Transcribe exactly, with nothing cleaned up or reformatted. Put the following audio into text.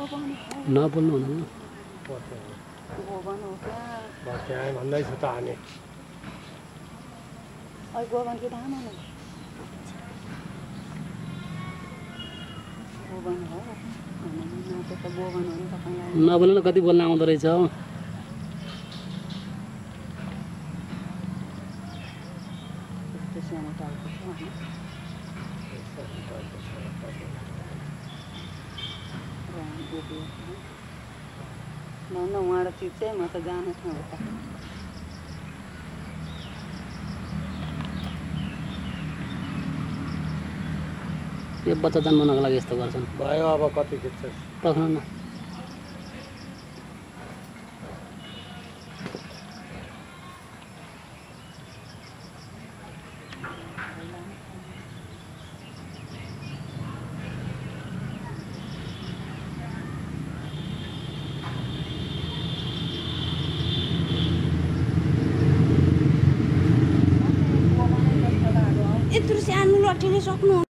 नबोल्नु हुँदैन भन्दैछु त हामी नबोल्नु कति बोल्न आउँदो रहेछ उहाँबाट चिज चाहिँ म त जानु ठाउँ त यो बच्चा जन्माउनको लागि यस्तो गर्छन् भयो अब कति खिच्छ पक्राउनु न यत्रो सानो लट्ठीले सक्नु